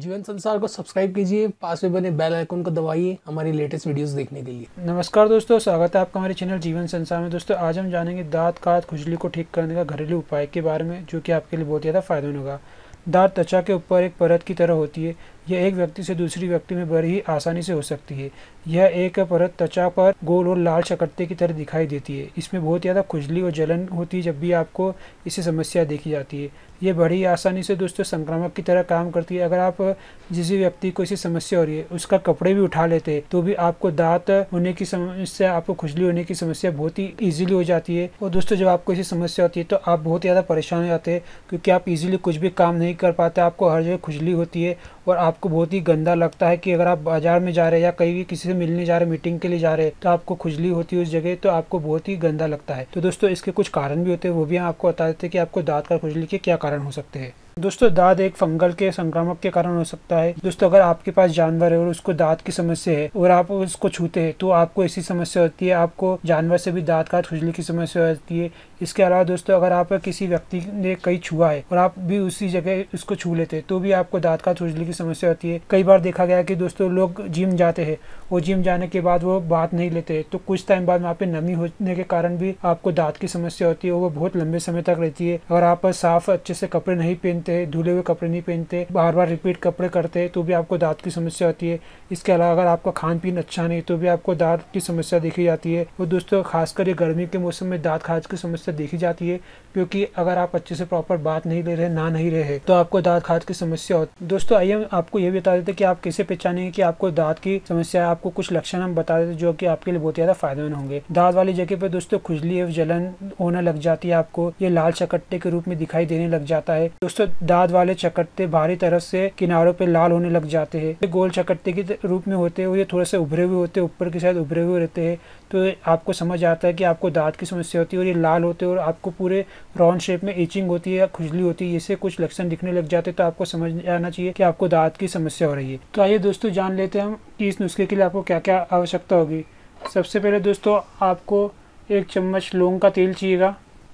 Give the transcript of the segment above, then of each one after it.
जीवन संसार को सब्सक्राइब कीजिए, पास में बने बेल आइकन को दबाइए हमारी लेटेस्ट वीडियोस देखने के लिए। नमस्कार दोस्तों, स्वागत है आपका हमारे चैनल जीवन संसार में। दोस्तों आज हम जानेंगे दांत काट खुजली को ठीक करने का घरेलू उपाय के बारे में, जो कि आपके लिए बहुत ज़्यादा फायदेमंद होगा। दांत त्वचा के ऊपर एक परत की तरह होती है। यह एक व्यक्ति से दूसरी व्यक्ति में बड़ी ही आसानी से हो सकती है। यह एक परत त्वचा पर गोल और लाल चकत्ते की तरह दिखाई देती है। इसमें बहुत ज़्यादा खुजली और जलन होती है जब भी आपको इससे समस्या देखी जाती है। ये बड़ी आसानी से दोस्तों संक्रामक की तरह काम करती है। अगर आप जिस व्यक्ति को इसी समस्या हो रही है उसका कपड़े भी उठा लेते हैं तो भी आपको दांत होने की समस्या, आपको खुजली होने की समस्या बहुत ही ईजिली हो जाती है। और दोस्तों जब आपको ऐसी समस्या होती है तो आप बहुत ज़्यादा परेशान हो जाते हैं, क्योंकि आप इजीली कुछ भी काम नहीं कर पाते। आपको हर जगह खुजली होती है और आपको बहुत ही गंदा लगता है कि अगर आप बाजार में जा रहे हैं या कहीं भी किसी से मिलने जा रहे हैं, मीटिंग के लिए जा रहे हैं, तो आपको खुजली होती है उस जगह, तो आपको बहुत ही गंदा लगता है। तो दोस्तों इसके कुछ कारण भी होते हैं, वो भी हम आपको बता देते हैं कि आपको दांत का खुजली के क्या कारण हो सकते हैं। दोस्तों दांत एक फंगल के संक्रामक के कारण हो सकता है। दोस्तों अगर आपके पास जानवर है और उसको दांत की समस्या है और आप उसको छूते हैं तो आपको ऐसी समस्या होती है। आपको जानवर से भी दांत काट खुजली की समस्या होती है। इसके अलावा दोस्तों अगर आप किसी व्यक्ति ने कहीं छुआ है और आप भी उसी जगह उसको छू लेते हैं तो भी आपको दांत काट खुजली की समस्या होती है। कई बार देखा गया है कि दोस्तों लोग जिम जाते हैं और जिम जाने के बाद वो बात नहीं लेते तो कुछ टाइम बाद वहाँ पे नमी होने के कारण भी आपको दांत की समस्या होती है और वो बहुत लंबे समय तक रहती है। अगर आप साफ अच्छे से कपड़े नहीं पहनते, धुले हुए कपड़े नहीं पहनते, बार बार रिपीट कपड़े करते हैं तो भी आपको दांत की समस्या होती है। इसके अलावा अगर आपका खान पीन अच्छा नहीं तो भी आपको दांत की समस्या देखी जाती है। और दोस्तों खासकर ये गर्मी के मौसम में दांत खाज की समस्या देखी जाती है, क्योंकि अगर आप अच्छे से प्रॉपर बात नहीं ले रहे, ना नहीं रहे, तो आपको दांत खाज की समस्या होती है। दोस्तों आइए हम आपको ये बता देते कि आप कैसे पहचानेंगे कि आपको दांत की समस्या है। आपको कुछ लक्षण हम बता देते जो कि आपके लिए बहुत ज्यादा फायदेमंद होंगे। दांत वाली जगह पे दोस्तों खुजली और जलन होने लग जाती है। आपको ये लाल चकत्ते के रूप में दिखाई देने लग जाता है। दोस्तों दांत वाले चकत्ते बाहरी तरफ से किनारों पे लाल होने लग जाते हैं। ये गोल चकत्ते के रूप में होते हैं और ये थोड़े से उभरे हुए होते हैं, ऊपर की साइड उभरे हुए रहते हैं। तो आपको समझ आता है कि आपको दांत की समस्या होती है। और ये लाल होते हैं और आपको पूरे राउंड शेप में इचिंग होती है या खुजली होती है। इससे कुछ लक्षण दिखने लग जाते हैं तो आपको समझ आना चाहिए कि आपको दांत की समस्या हो रही है। तो आइए दोस्तों जान लेते हैं हम कि इस नुस्खे के लिए आपको क्या क्या आवश्यकता होगी। सबसे पहले दोस्तों आपको 1 चम्मच लौंग का तेल चाहिएगा।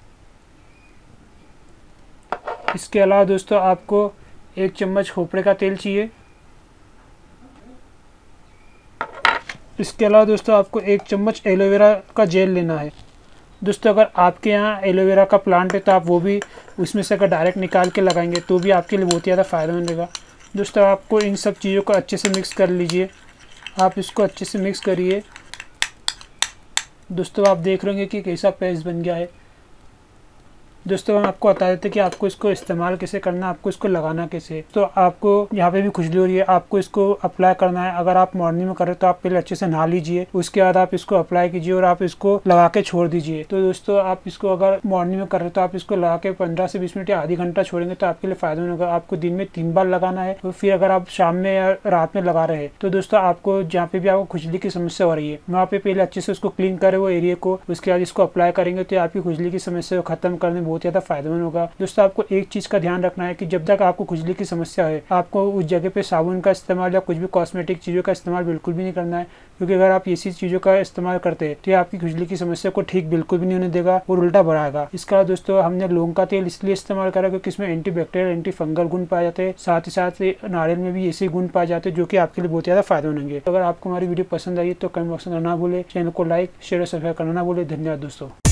इसके अलावा दोस्तों आपको 1 चम्मच खोपरे का तेल चाहिए। इसके अलावा दोस्तों आपको 1 चम्मच एलोवेरा का जेल लेना है। दोस्तों अगर आपके यहाँ एलोवेरा का प्लांट है तो आप वो भी उसमें से अगर डायरेक्ट निकाल के लगाएंगे तो भी आपके लिए बहुत ज़्यादा फायदेमंद रहेगा। दोस्तों आपको इन सब चीज़ों को अच्छे से मिक्स कर लीजिए। आप इसको अच्छे से मिक्स करिए। दोस्तों आप देख रहे होंगे कि कैसा पेस्ट बन गया है। दोस्तों हम आपको बता देते हैं कि आपको इसको इस्तेमाल कैसे करना है, आपको इसको लगाना कैसे। तो आपको यहाँ पे भी खुजली हो रही है, आपको इसको अप्लाई करना है। अगर आप मॉर्निंग में कर रहे हो तो आप पहले अच्छे से नहा लीजिए, उसके बाद आप इसको अप्लाई कीजिए और आप इसको लगा के छोड़ दीजिए। तो दोस्तों आप इसको अगर मॉर्निंग में कर रहे हो तो आप इसको लगा के 15 से 20 मिनट या आधी घंटा छोड़ेंगे तो आपके लिए फायदेमंद होगा। आपको दिन में 3 बार लगाना है। तो फिर अगर आप शाम में या रात में लगा रहे हैं तो दोस्तों आपको जहाँ पे भी आपको खुजली की समस्या हो रही है वहाँ पे पहले अच्छे से उसको क्लीन करें वो एरिया को, उसके बाद इसको अप्लाई करेंगे तो आपकी खुजली की समस्या को खत्म करने में बहुत ज़्यादा फायदेमंद होगा। दोस्तों आपको एक चीज का ध्यान रखना है कि जब तक आपको खुजली की समस्या है आपको उस जगह पे साबुन का इस्तेमाल या कुछ भी कॉस्मेटिक चीजों का इस्तेमाल बिल्कुल भी नहीं करना है, क्योंकि अगर आप ऐसी चीजों का इस्तेमाल करते हैं तो ये आपकी खुजली की समस्या को ठीक बिल्कुल भी नहीं होने देगा और उल्टा बढ़ाएगा। इसका दोस्तों हमने लौंग का तेल इसलिए इस्तेमाल करा क्योंकि इसमें एंटीबैक्टीरियल एंटी फंगल गुण पाए जाते हैं, साथ ही साथ नारियल में भी ऐसे गुण पाए जाते हैं जो कि आपके लिए बहुत ज्यादा फायदेमंद होंगे। अगर आपको हमारी वीडियो पसंद आई तो कमेंट बॉक्स में करना ना भूले, चैनल को लाइक शेयर और सब्सक्राइब करना ना भूले। धन्यवाद दोस्तों।